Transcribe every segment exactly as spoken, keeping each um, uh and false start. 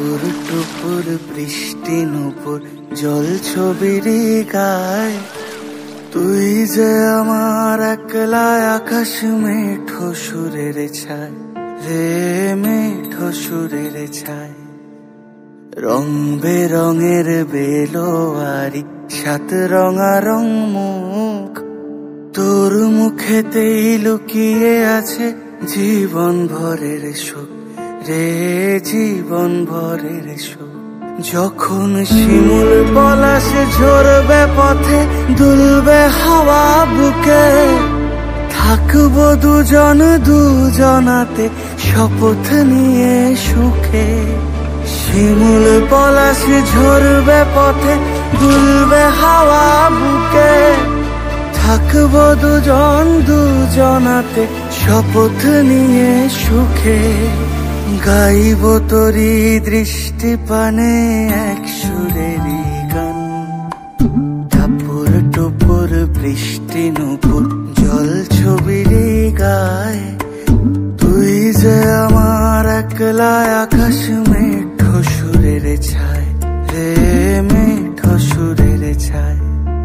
টাপুর টুপুর বৃষ্টি নুপুর জল ছবির গায়, তুই যে আমার একলা আকাশ মেঠো সুরের ছায় রে, মেঠো সুরের ছায়। রং বেরঙের বেলোয়ারি সাত রঙা রং মুখ, তোর মুখেতেই লুকিয়ে আছে জীবন ভরের সুখ রে, জীবন ভরের সুখ। যখন শিমুল পলাশ ঝরবে পথে, দুলবে হাওয়া বুকে, থাকবো দুজন দুজনাতে শপথ নিয়ে সুখে। শিমুল পলাশ ঝরবে পথে, দুলবে হাওয়া বুকে, থাকবো দুজন দুজনাতে শপথ নিয়ে সুখে। গাইব তোরি দৃষ্টি পানে এক সুরেরই গান, টাপুর টুপুর বৃষ্টি নুপুর জল ছবির গায়, তুই যে আমার একলা আকাশ মেঠো সুরের ছায় রে, মেঠো সুরের ছায়।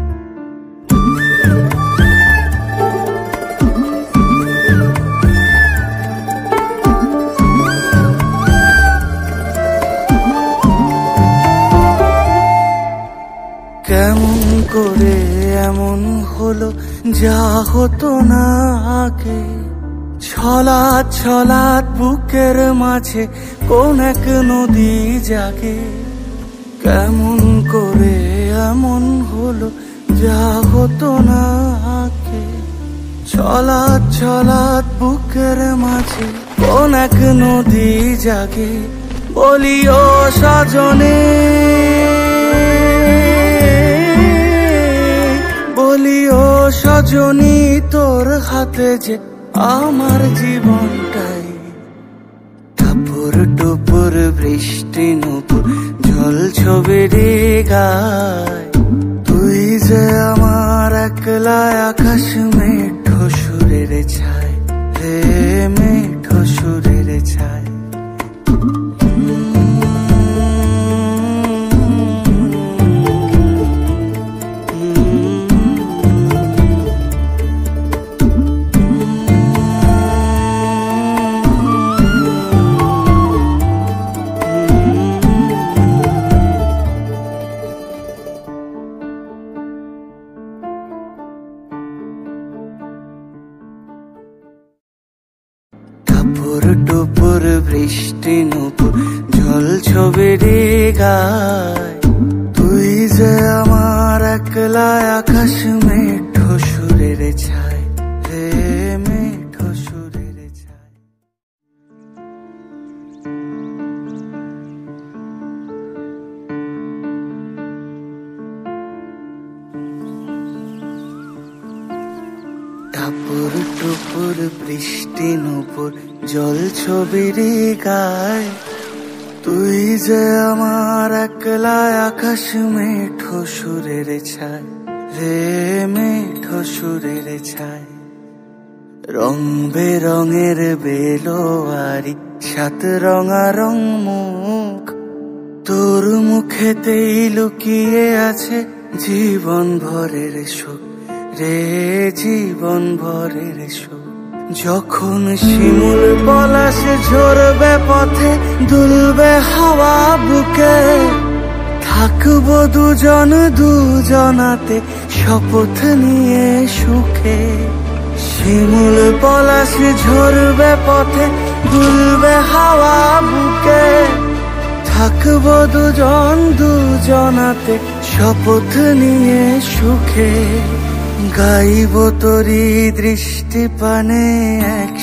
কেমন করে এমন হলো যা হতো না আগে, ছলাৎ ছলাৎ বুকের মাঝে কোন এক নদী জাগে। কেমন করে এমন হলো যা হতো না আগে, ছলাৎ ছলাৎ বুকের মাঝে কোন এক নদী জাগে। বলি ও সজনে, বলি ও সজনী, তোর হাতে যে আমার জীবনটাই। টাপুর টুপুর বৃষ্টি নুপুর জল ছবির গায়, তুই যে আমার একলা আকাশ মেঠো সুরের ছায় রে, মেঠো সুরের ছায়। টাপুর টুপুর বৃষ্টি নুপুর জল ছবির গায়, তুই যে আমার একলা আকাশ মেঠো সুরের ছায় রে, মেঠো সুরের ছায়। টাপুর টুপুর বৃষ্টি নুপুর জল ছবির গায়, তুই যে আমার একলা আকাশ মেঠো সুরের ছায় রে, মেঠো সুরের ছায়। রং বেরঙের বেলোয়ারি সাত রঙা রং মুখ, তোর মুখেতেই লুকিয়ে আছে জীবন ভরের সুখ রে, জীবন ভরের সুখ। যখন শিমুল পলাশ ঝরবে পথে, দুলবে হাওয়া বুকে, থাকবো দুজন দুজনাতে শপথ নিয়ে সুখে। শিমুল পলাশ ঝরবে পথে, দুলবে হাওয়া বুকে, থাকবো দুজন দুজনাতে শপথ নিয়ে সুখে। গাইব তোরি দৃষ্টি পানে এক